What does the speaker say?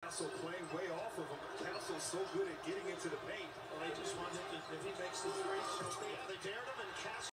Castle playing way off of him. Castle's so good at getting into the paint. Well, they just want him to, if he makes the three, so yeah, they dare him